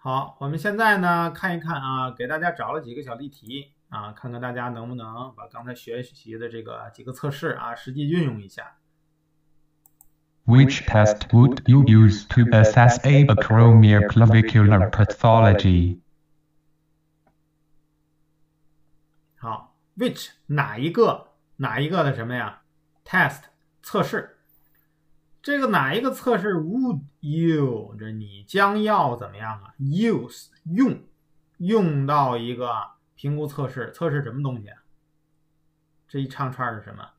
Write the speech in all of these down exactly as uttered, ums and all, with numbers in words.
好，我们现在呢看一看啊，给大家找了几个小例题啊，看看大家能不能把刚才学习的这个几个测试啊，实际运用一下。 Which test would you use to assess a acromioclavicular pathology? 好 ，which 哪一个哪一个的什么呀 ？test 测试，这个哪一个测试 would you 这你将要怎么样啊 ？use 用用到一个评估测试，测试什么东西啊？这一长串是什么？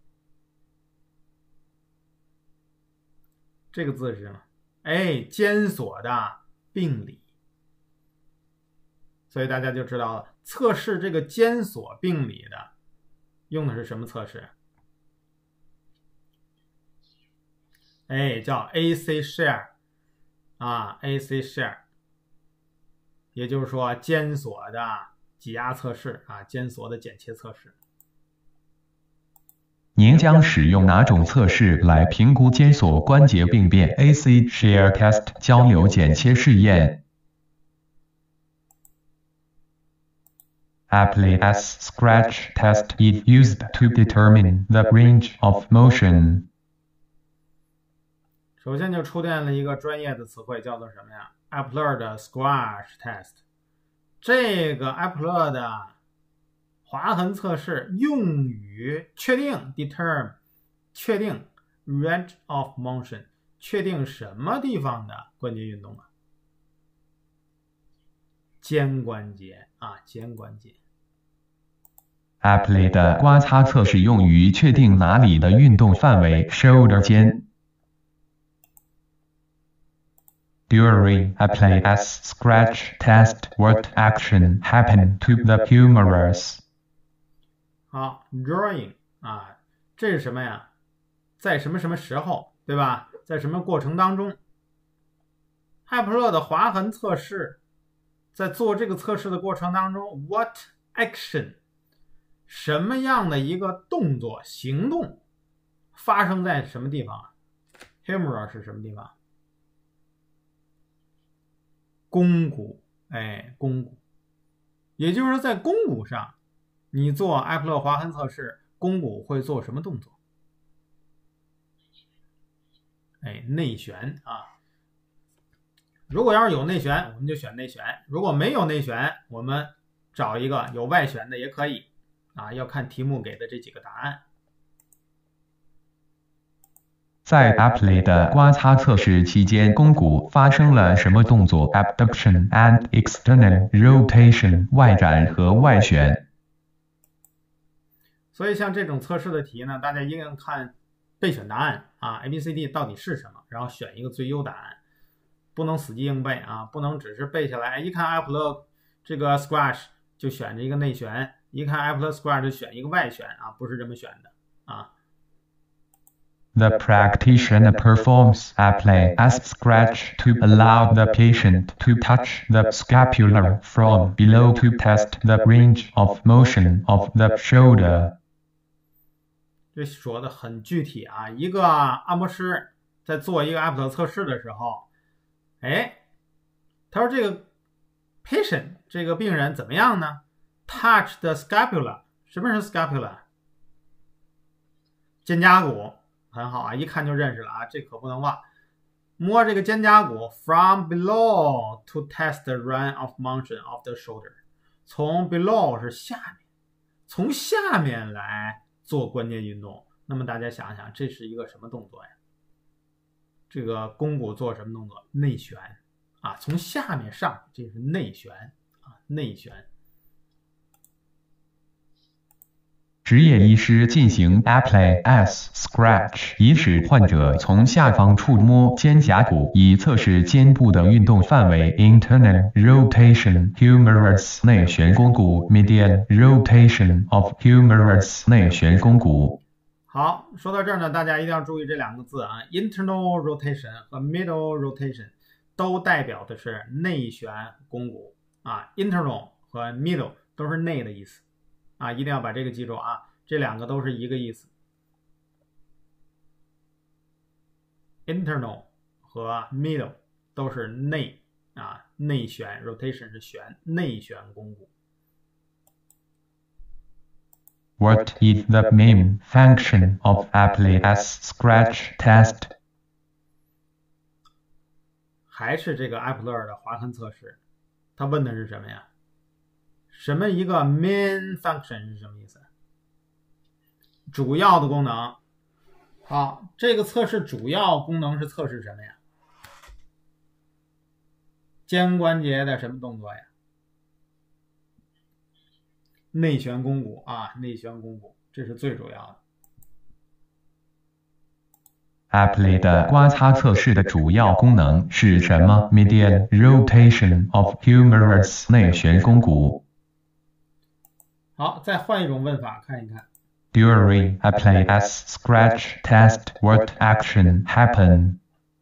这个字是什么？哎，监所的病理。所以大家就知道了，测试这个监所病理的用的是什么测试？哎，叫 A C share 啊 ，A C share， 也就是说监所的挤压测试啊，监所的剪切测试。 您将使用哪种测试来评估监所关节病变 A C share test 交流剪切试验 Apple's scratch test is used to determine the range of motion. 首先就出现了一个专业的词汇，叫做什么呀 ？Appler 的 squash test。这个 Appler 的划痕测试用于确定 determine 确定 range of motion， 确定什么地方的关节运动啊？肩关节啊，肩关节。 Apple 的刮擦测试用于确定哪里的运动范围 shoulder 肩。During Apple's scratch test, what action happened to the humerus? 好 ，drawing 啊，这是什么呀？在什么什么时候，对吧？在什么过程当中？艾普勒的划痕测试，在做这个测试的过程当中 ，what action？ 什么样的一个动作行动发生在什么地方啊 ？humerus 是什么地方？肱骨，哎，肱骨，也就是在肱骨上，你做艾普勒划痕测试，肱骨会做什么动作？哎，内旋啊。如果要是有内旋，我们就选内旋；如果没有内旋，我们找一个有外旋的也可以。啊，要看题目给的这几个答案。 在 Apple 的刮擦测试期间，肱骨发生了什么动作 ？Abduction and external rotation， 外展和外旋。 所以像这种测试的题呢，大家一定要看备选答案啊 ，A、B、C、D 到底是什么，然后选一个最优答案，不能死记硬背啊，不能只是背下来，一看 Apple 这个 squash 就选着一个内旋。一看 Apple squash 就选一个外旋啊，不是这么选的啊。 The practitioner performs Apple's scratch to allow the patient to touch the scapula from below to test the range of motion of the shoulder. 这说的很具体啊，一个按摩师在做一个 Apple 测试的时候，哎，他说这个 patient 这个病人怎么样呢？Touch the scapula， 什么是 scapula？ 肩胛骨，很好啊，一看就认识了啊，这可不能忘。摸这个肩胛骨 from below to test the range of motion of the shoulder， 从 below 是下面，从下面来做关节运动。那么大家想想，这是一个什么动作呀？这个肱骨做什么动作？内旋啊，从下面上，这是内旋啊，内旋。 执业医师进行 Apple's scratch， 以使患者从下方触摸肩胛骨，以测试肩部的运动范围。Internal rotation humerus 内旋肱骨 ，medial rotation of humerus 内旋肱骨。 好，说到这儿呢，大家一定要注意这两个字啊 ，internal rotation 和 middle rotation 都代表的是内旋肱骨啊 ，internal 和 middle 都是内的意思。啊，一定要把这个记住啊，这两个都是一个意思。internal 和 middle 都是内啊，内旋 rotation 是旋，内旋肱骨。 What is the main function of Apple's scratch test? 还是这个埃普勒的划痕测试，他问的是什么呀？什么一个 main function 是什么意思？主要的功能。好，这个测试主要功能是测试什么呀？肩关节的什么动作呀？内旋肱骨啊，内旋肱骨，这是最主要的。 Apple 的刮擦测试的主要功能是什么 ？Medial rotation of humerus 内旋肱骨。 好，再换一种问法看一看。 During Apple's scratch test, what action happened?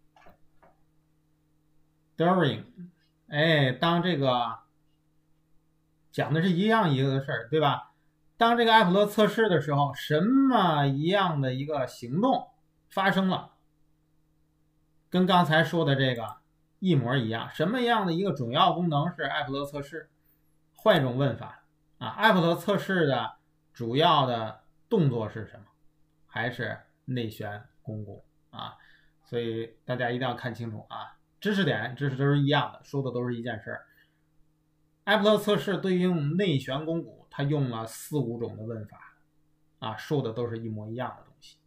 During， 哎，当这个讲的是一样一个事儿，对吧？当这个埃普勒测试的时候，什么一样的一个行动发生了？跟刚才说的这个一模一样。什么样的一个主要功能是埃普勒测试？换一种问法啊，埃普勒测试的主要的动作是什么？还是内旋肱骨啊？所以大家一定要看清楚啊，知识点知识都是一样的，说的都是一件事儿。埃普勒测试对应内旋肱骨，它用了四五种的问法啊，说的都是一模一样的东西。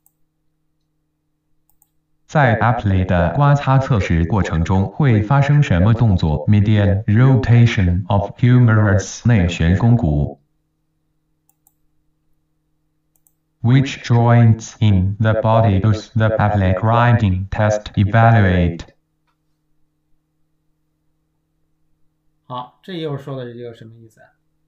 在 Apple 的刮擦测试过程中会发生什么动作 ？Medial rotation of humerus 内旋肱骨。Which joints in the body does the Apple grinding test evaluate? 好，这又说的是一个什么意思？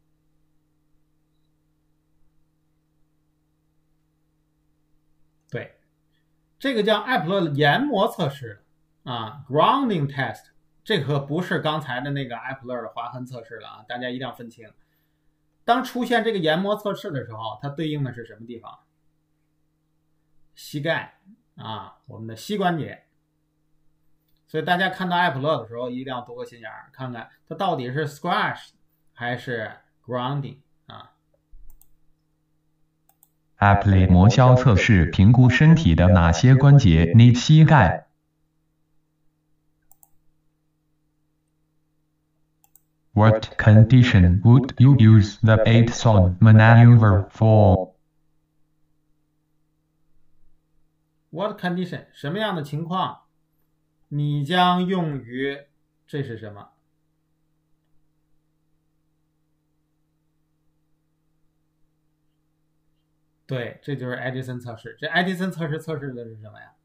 对，这个叫埃普勒研磨测试啊 ，grounding test， 这可不是刚才的那个埃普勒的划痕测试了啊，大家一定要分清。当出现这个研磨测试的时候，它对应的是什么地方？膝盖啊，我们的膝关节。所以大家看到埃普勒的时候，一定要多个心眼儿，看看它到底是 scratch 还是 grounding 啊。 Apple 磨削测试评估身体的哪些关节？你膝盖。What condition would you use the eight-zone maneuver for? What condition 什么样的情况，你将用于这是什么？对，这就是爱迪生测试。这爱迪生测试测试的是什么呀？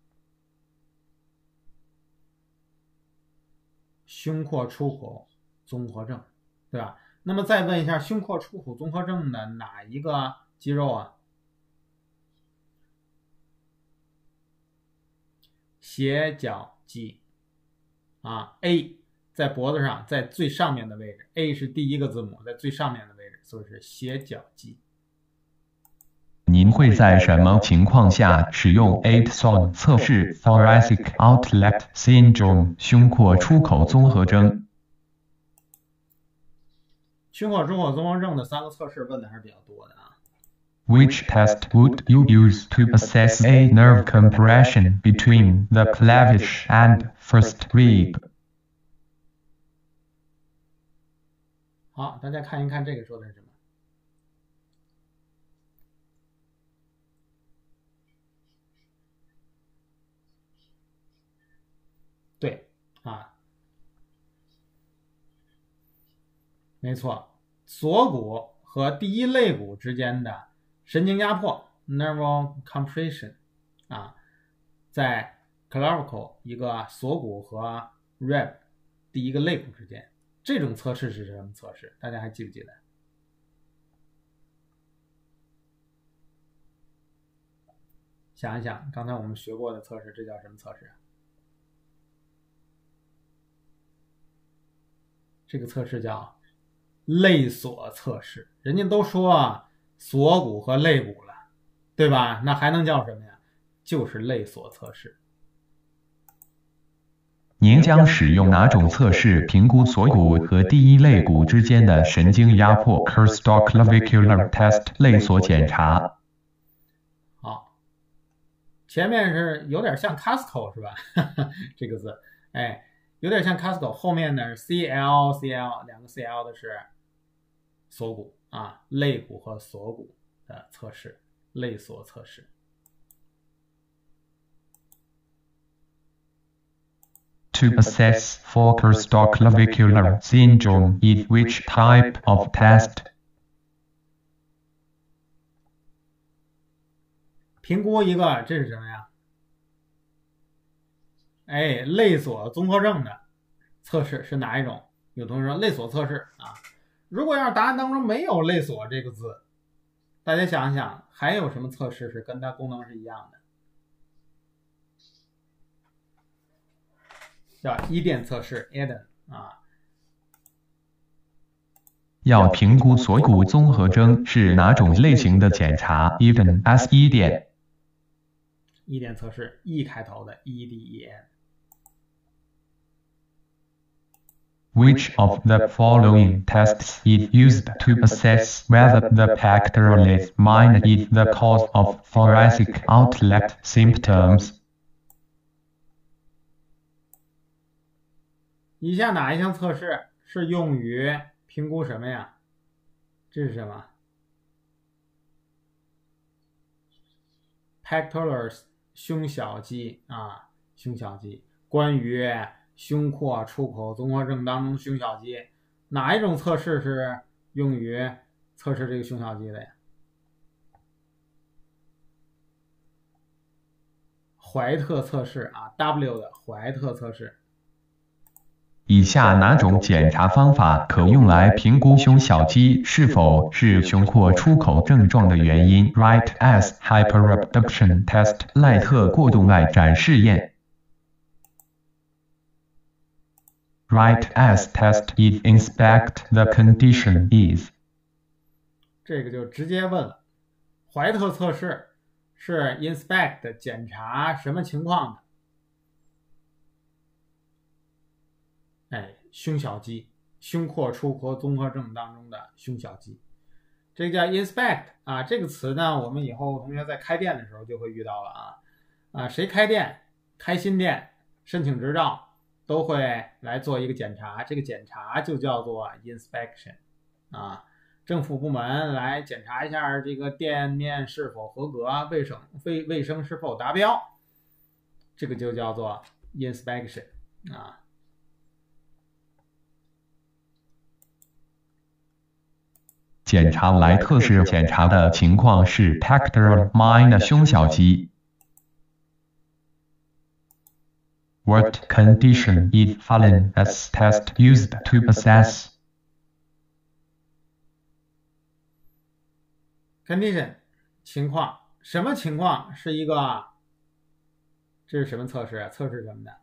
胸廓出口综合症，对吧？那么再问一下，胸廓出口综合症的哪一个肌肉啊？斜角肌啊 ，A 在脖子上，在最上面的位置 ，A 是第一个字母，在最上面的位置，所以是斜角肌。 您会在什么情况下使用 eight-zone 测试 thoracic outlet syndrome 胸廓出口综合征？ 胸廓出口综合症的三个测试问的还是比较多的啊。 Which test would you use to assess a nerve compression between the clavish and first rib? 好，大家看一看这个说的是什么？对啊，没错，锁骨和第一肋骨之间的神经压迫 （nerve compression） 啊，在 clavicle 一个锁骨和 rib 第一个肋骨之间，这种测试是什么测试？大家还记不记得？想一想，刚才我们学过的测试，这叫什么测试？这个测试叫肋锁测试。人家都说啊，锁骨和肋骨了，对吧？那还能叫什么呀？就是肋锁测试。 您将使用哪种测试评估锁骨和第一肋骨之间的神经压迫 ？Costoclavicular test 类锁检查。 好，前面是有点像 Costco 是吧？这个字，哎，有点像 Costco， 后面呢是 C L C L 两个 C L 的是锁骨啊，肋骨和锁骨的测试，肋锁测试。 To assess for Costoclavicular syndrome is which type of test? 评估一个，这是什么呀？哎，肋锁综合症的测试是哪一种？有同学说肋锁测试啊。如果要是答案当中没有肋锁这个字，大家想一想，还有什么测试是跟它功能是一样的？叫伊甸测试 Eden 啊。 要评估锁骨综合征是哪种类型的检查 ？Eden as 伊甸。 伊甸测试 E 开头的 E D E N。 Which of the following tests is used to assess whether the pectoralis minor is the cause of thoracic outlet symptoms? 以下哪一项测试是用于评估什么呀？这是什么 ？Pectoralis 胸小肌啊，胸小肌。关于胸廓出口综合症当中胸小肌，哪一种测试是用于测试这个胸小肌的呀？怀特测试啊 ，W 的怀特测试。 以下哪种检查方法可用来评估胸小肌是否是胸廓出口症状的原因 ？Wright as hyperabduction test 赖特过动外展试验。Wright as test is inspect the condition is。 这个就直接问了，怀特测试是 inspect 检查什么情况的？哎，胸小肌，胸廓出口综合症当中的胸小肌，这个叫 inspect 啊。这个词呢，我们以后同学在开店的时候就会遇到了啊啊，谁开店、开新店、申请执照都会来做一个检查，这个检查就叫做 inspection 啊。政府部门来检查一下这个店面是否合格，卫生卫卫生是否达标，这个就叫做 inspection 啊。 检查莱特氏检查的情况是 pectoral minor 胸小肌。What condition is Fallon as test used to assess? Condition 情况，什么情况是一个？这是什么测试啊？测试什么的？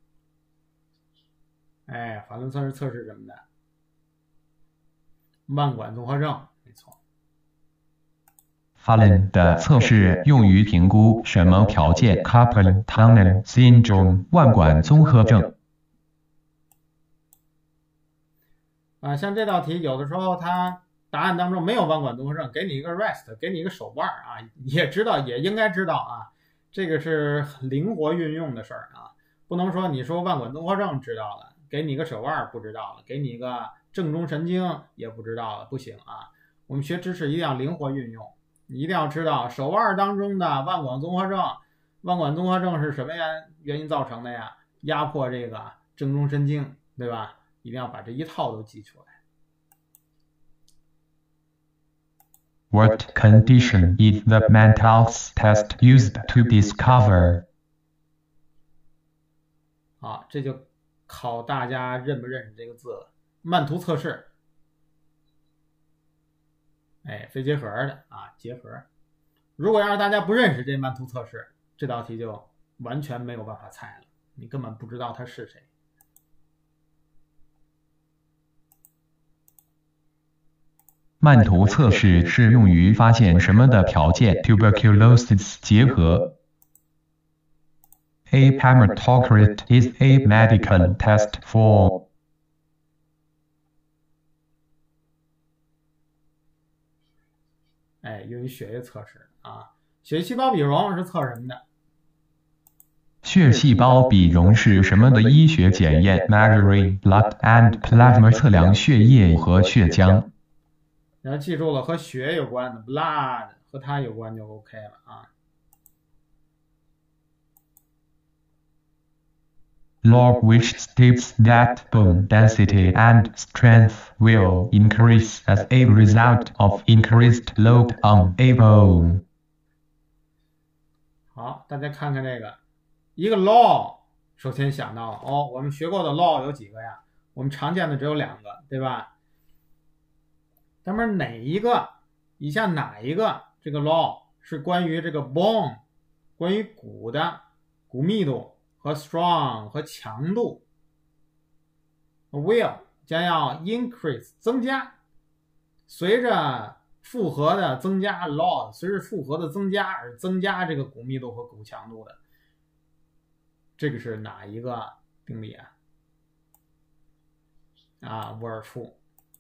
哎，法伦测试测试什么的？腕管综合症，没错。 Fallon 的测试用于评估什么条件 ？Carpal tunnel syndrome 腕管综合症。 啊，像这道题，有的时候它答案当中没有腕管综合症，给你一个 rest， 给你一个手腕啊，也知道，也应该知道啊，这个是很灵活运用的事儿啊，不能说你说腕管综合症知道了，给你一个手腕不知道了，给你一个正中神经也不知道了，不行啊！我们学知识一定要灵活运用，你一定要知道手腕当中的腕管综合症，腕管综合症是什么原原因造成的呀？压迫这个正中神经，对吧？一定要把这一套都记出来。 What condition is the Mantoux test used to discover? 好，这就考大家认不认识这个字了。曼图测试，哎，非结合的啊，结合。如果要是大家不认识这曼图测试，这道题就完全没有办法猜了，你根本不知道他是谁。 曼图测试是用于发现什么的条件 ？Tuberculosis 结合。 A hematocrit is a medical test for. 哎，用于血液测试啊。血细胞比容是测什么的？ 血细胞比容是什么的医学检验 ？Measuring blood and plasma 测量血液和血浆。 然后记住了，和血有关的 blood 和它有关就 OK 了啊。 Law which states that bone density and strength will increase as a result of increased load on a bone. 好，大家看看这个，一个 law， 首先想到了哦，我们学过的 law 有几个呀？我们常见的只有两个，对吧？那么哪一个？以下哪一个这个 law 是关于这个 bone， 关于骨的骨密度？和 strong 和强度 will 将要 increase 增加，随着复合的增加 load 随着复合的增加而增加这个骨密度和骨强度的，这个是哪一个定理啊？啊，沃尔夫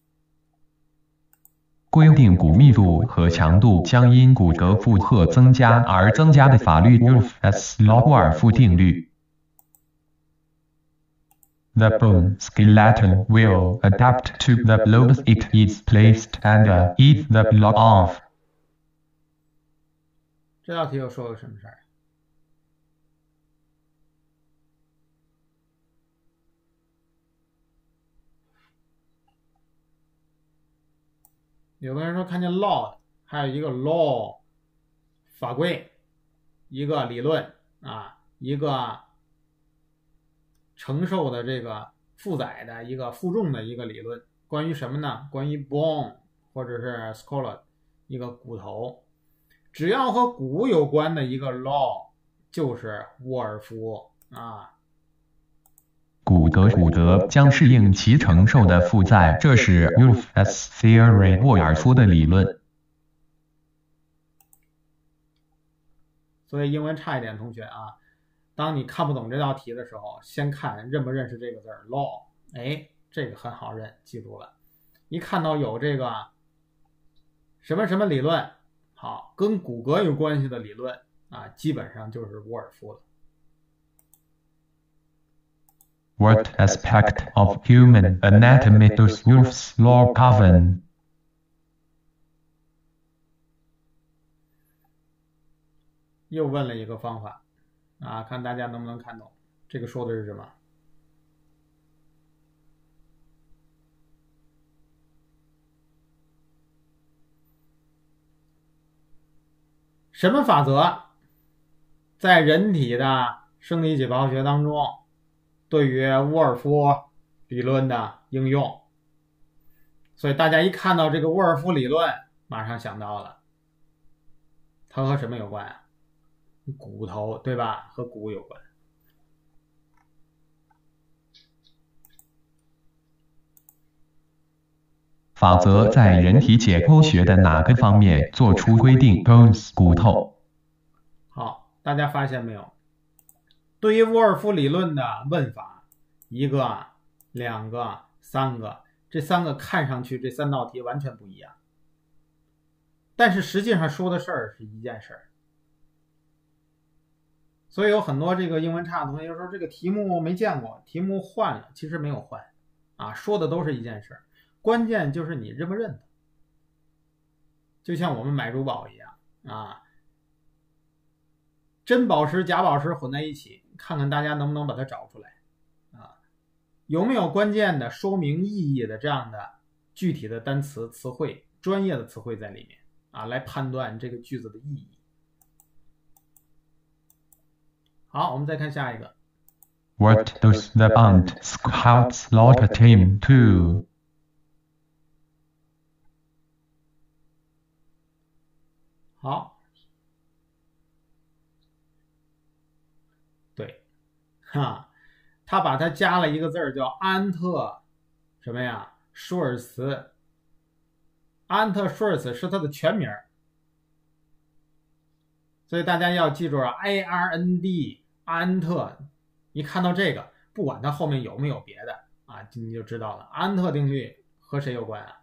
规定骨密度和强度将因骨骼负荷增加而增加的法律 Wolff's Law 沃尔夫定律。The bone skeleton will adapt to the load it is placed and eat the block off. 这道题又说了什么事儿？有的人说看见 law， 还有一个 law 法规，一个理论啊，一个承受的这个负载的一个负重的一个理论，关于什么呢？关于 bone 或者是 skull 一个骨头，只要和骨有关的一个 law 就是沃尔夫啊。 骨骼骨骼将适应其承受的负载，这是 Wolff's theory 沃尔夫的理论。 所以英文差一点同学啊，当你看不懂这道题的时候，先看认不认识这个字儿 law， 哎，这个很好认，记住了。一看到有这个什么什么理论，好，跟骨骼有关系的理论啊，基本上就是沃尔夫了。 What aspect of human anatomy does Wolff's law govern? 又问了一个方法啊，看大家能不能看懂。这个说的是什么？什么法则在人体的生理解剖学当中对于沃尔夫理论的应用？所以大家一看到这个沃尔夫理论，马上想到了，它和什么有关啊？骨头，对吧？和骨有关。 法则在人体解剖学的哪个方面做出规定 ？Bones 骨头。 好，大家发现没有？对于沃尔夫理论的问法，一个、两个、三个，这三个看上去这三道题完全不一样，但是实际上说的事儿是一件事儿。所以有很多这个英文差的同学说这个题目没见过，题目换了，其实没有换啊，说的都是一件事儿，关键就是你认不认得。就像我们买珠宝一样啊，真宝石假宝石混在一起，看看大家能不能把它找出来啊？有没有关键的说明意义的这样的具体的单词词汇专业的词汇在里面啊，来判断这个句子的意义。好，我们再看下一个。 What does the Ant Scouts Laughter Team do? 好，对，哈，他把它加了一个字儿叫安特什么呀？舒尔茨。安特舒尔茨是他的全名，所以大家要记住啊 ，A R N D 阿恩特，一看到这个，不管它后面有没有别的啊，你就知道了。阿恩特定律和谁有关啊？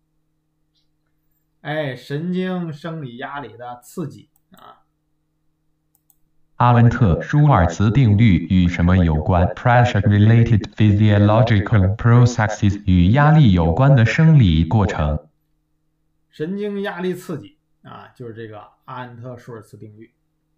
哎，神经生理压力的刺激啊。 阿恩特舒尔茨定律与什么有关 ？Pressure-related physiological processes 与压力有关的生理过程。 神经压力刺激啊，就是这个阿恩特舒尔茨定律。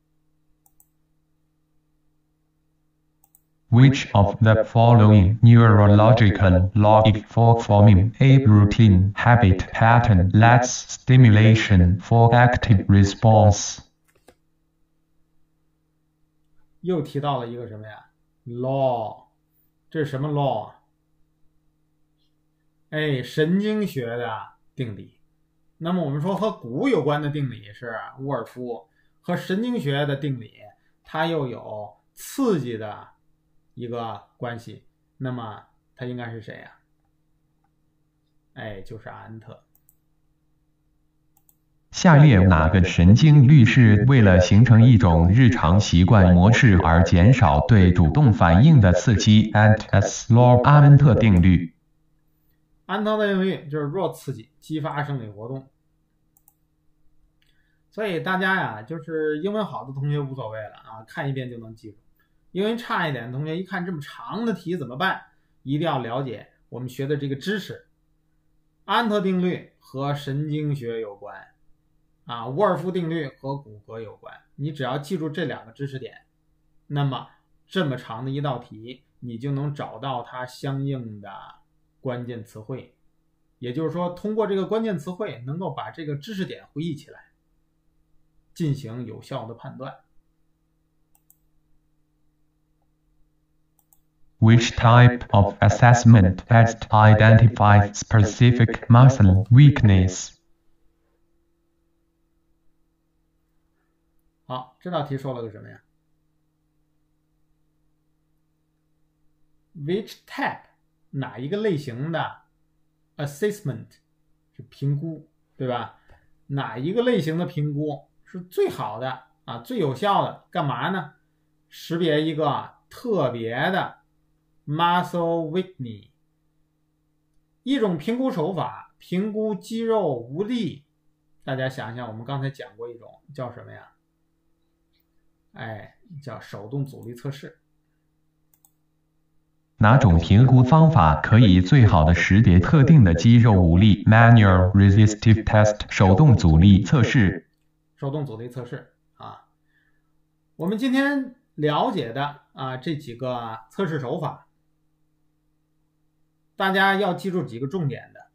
Which of the following neurological law for forming a routine habit pattern lacks stimulation for active response? 又提到了一个什么呀 ？law， 这是什么 law？ 哎，神经学的定理。那么我们说和骨有关的定理是沃尔夫，和神经学的定理它又有刺激的一个关系，那么它应该是谁呀？哎，就是阿恩特。 下列哪个神经律是为了形成一种日常习惯模式而减少对主动反应的刺激 ？Antes law 阿恩特定律。 阿恩特定律就是弱刺激激发生理活动。所以大家呀，就是英文好的同学无所谓了啊，看一遍就能记住。英文差一点的同学，一看这么长的题怎么办？一定要了解我们学的这个知识。阿恩特定律和神经学有关，啊，沃尔夫定律和骨骼有关。你只要记住这两个知识点，那么这么长的一道题，你就能找到它相应的关键词汇。也就是说，通过这个关键词汇，能够把这个知识点回忆起来，进行有效的判断。 Which type of assessment best identifies specific muscle weakness? 好，这道题说了个什么呀 ？Which type 哪一个类型的 assessment 是评估，对吧？哪一个类型的评估是最好的啊，最有效的？干嘛呢？识别一个特别的 muscle weakness， 一种评估手法，评估肌肉无力。大家想一想，我们刚才讲过一种叫什么呀？哎，叫手动阻力测试。 哪种评估方法可以最好的识别特定的肌肉无力 ？Manual resistive test 手动阻力测试。 手动阻力测试啊，我们今天了解的啊这几个测试手法，大家要记住几个重点的。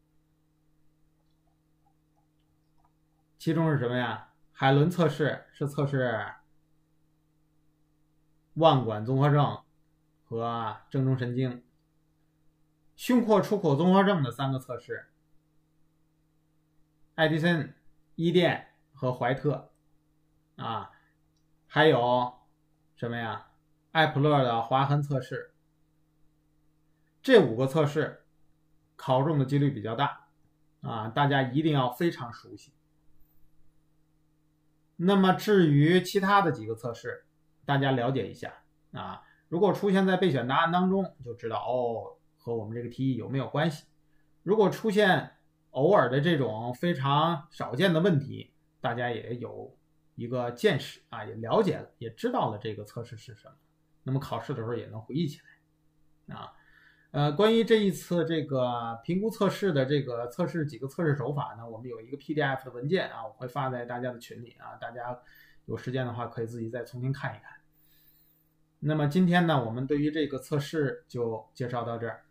其中是什么呀？海伦测试是测试腕管综合症和正中神经，胸廓出口综合症的三个测试，爱迪生、伊甸和怀特啊，还有什么呀？艾普勒的划痕测试。这五个测试考中的几率比较大啊，大家一定要非常熟悉。那么至于其他的几个测试，大家了解一下啊。如果出现在备选答案当中，就知道哦和我们这个题有没有关系。如果出现偶尔的这种非常少见的问题，大家也有一个见识啊，也了解了，也知道了这个测试是什么，那么考试的时候也能回忆起来啊。呃，关于这一次这个评估测试的这个测试几个测试手法呢，我们有一个 P D F 的文件啊，我会发在大家的群里啊，大家有时间的话可以自己再重新看一看。那么今天呢，我们对于这个测试就介绍到这儿。